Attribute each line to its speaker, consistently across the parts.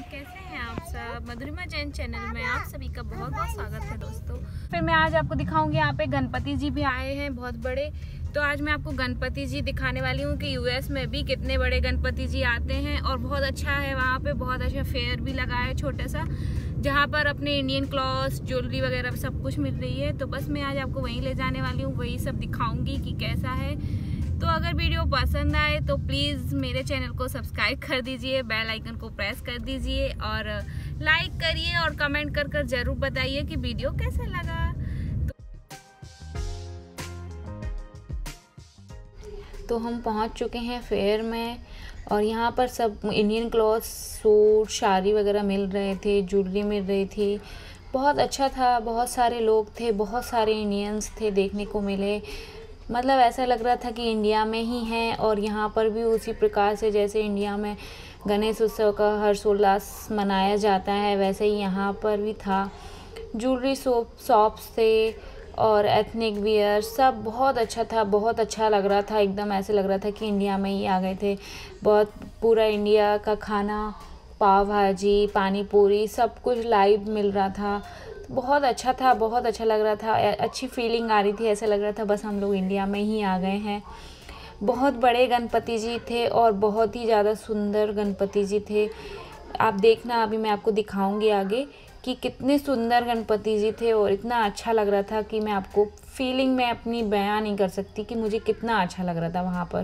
Speaker 1: कैसे हैं आप सब। मधुरिमा जैन चैनल में आप सभी का बहुत बहुत स्वागत है दोस्तों। फिर मैं आज आपको दिखाऊंगी, यहाँ पे गणपति जी भी आए हैं बहुत बड़े। तो आज मैं आपको गणपति जी दिखाने वाली हूँ कि यूएस में भी कितने बड़े गणपति जी आते हैं और बहुत अच्छा है। वहाँ पे बहुत अच्छा फेयर भी लगा है छोटा सा, जहाँ पर अपने इंडियन क्लॉथ्स, ज्वेलरी वगैरह सब कुछ मिल रही है। तो बस मैं आज आपको वहीं ले जाने वाली हूँ, वही सब दिखाऊंगी कि कैसा है। तो अगर वीडियो पसंद आए तो प्लीज़ मेरे चैनल को सब्सक्राइब कर dीजिए, बेल आइकन को प्रेस कर दीजिए और लाइक करिए और कमेंट कर ज़रूर बताइए कि वीडियो कैसा लगा। तो हम पहुंच चुके हैं फेयर में और यहाँ पर सब इंडियन क्लॉथ्स, सूट, साड़ी वगैरह मिल रहे थे, ज्वेलरी मिल रही थी। बहुत अच्छा था, बहुत सारे लोग थे, बहुत सारे इंडियंस थे देखने को मिले। मतलब ऐसा लग रहा था कि इंडिया में ही हैं और यहाँ पर भी उसी प्रकार से जैसे इंडिया में गणेश उत्सव का हर्षोल्लास मनाया जाता है वैसे ही यहाँ पर भी था। ज्वेलरी शॉप्स थे और एथनिक वियर सब बहुत अच्छा था, बहुत अच्छा लग रहा था। एकदम ऐसे लग रहा था कि इंडिया में ही आ गए थे। बहुत पूरा इंडिया का खाना, पाव भाजी, पानी पूरी सब कुछ लाइव मिल रहा था। बहुत अच्छा था, बहुत अच्छा लग रहा था, अच्छी फीलिंग आ रही थी। ऐसा लग रहा था बस हम लोग इंडिया में ही आ गए हैं। बहुत बड़े गणपति जी थे और बहुत ही ज़्यादा सुंदर गणपति जी थे। आप देखना, अभी मैं आपको दिखाऊंगी आगे कि कितने सुंदर गणपति जी थे और इतना अच्छा लग रहा था कि मैं आपको फीलिंग में अपनी बयान नहीं कर सकती कि मुझे कितना अच्छा लग रहा था वहाँ पर।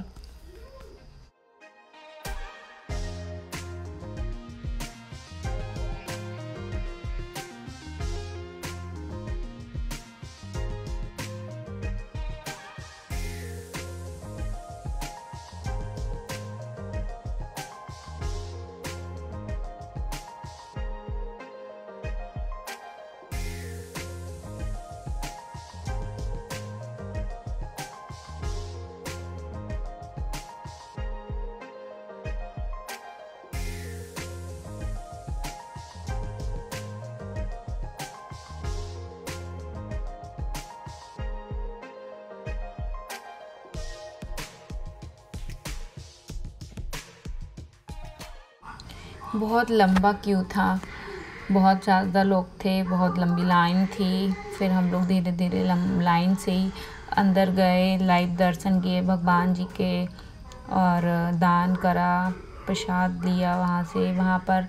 Speaker 1: बहुत लंबा क्यू था, बहुत ज़्यादा लोग थे, बहुत लंबी लाइन थी। फिर हम लोग धीरे धीरे लाइन से ही अंदर गए, लाइव दर्शन किए भगवान जी के और दान करा, प्रसाद लिया वहाँ से। वहाँ पर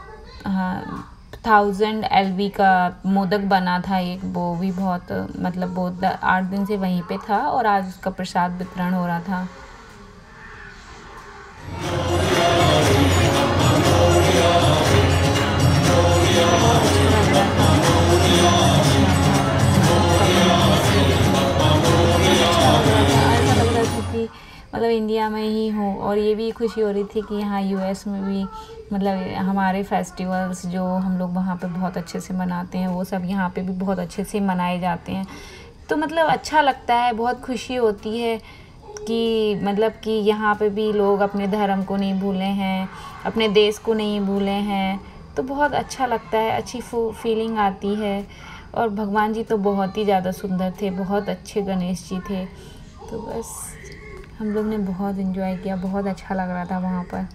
Speaker 1: 1000 LV का मोदक बना था एक, वो भी बहुत मतलब बहुत 8 दिन से वहीं पे था और आज उसका प्रसाद वितरण हो रहा था। मतलब इंडिया में ही हूँ और ये भी खुशी हो रही थी कि यहाँ यूएस में भी मतलब हमारे फेस्टिवल्स जो हम लोग वहाँ पे बहुत अच्छे से मनाते हैं वो सब यहाँ पे भी बहुत अच्छे से मनाए जाते हैं। तो मतलब अच्छा लगता है, बहुत खुशी होती है कि मतलब कि यहाँ पे भी लोग अपने धर्म को नहीं भूले हैं, अपने देश को नहीं भूले हैं। तो बहुत अच्छा लगता है, अच्छी फीलिंग आती है। और भगवान जी तो बहुत ही ज़्यादा सुंदर थे, बहुत अच्छे गणेश जी थे। तो बस हम लोग ने बहुत एंजॉय किया, बहुत अच्छा लग रहा था वहाँ पर।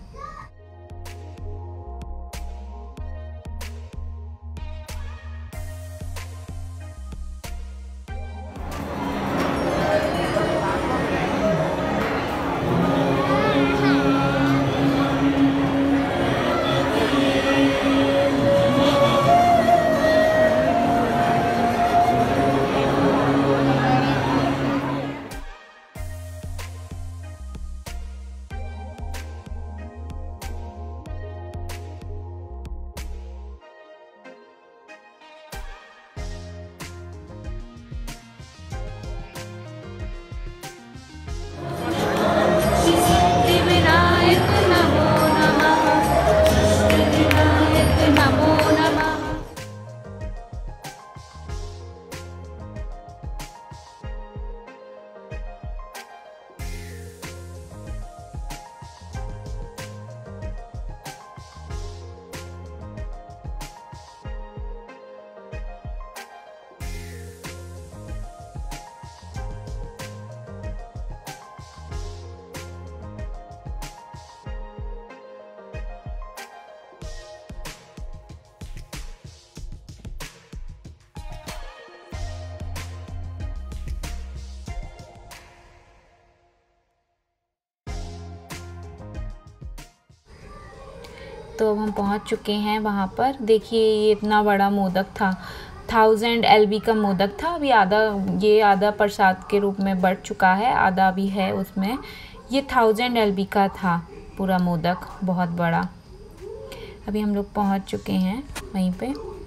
Speaker 1: तो अब हम पहुंच चुके हैं वहाँ पर। देखिए ये इतना बड़ा मोदक था, 1000 LB का मोदक था। अभी आधा प्रसाद के रूप में बढ़ चुका है, आधा भी है उसमें। ये 1000 LB का था पूरा मोदक, बहुत बड़ा। अभी हम लोग पहुंच चुके हैं वहीं पे।